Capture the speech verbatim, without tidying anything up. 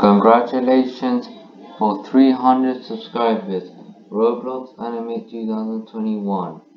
Congratulations for three hundred subscribers, Roblox Animate twenty twenty-one.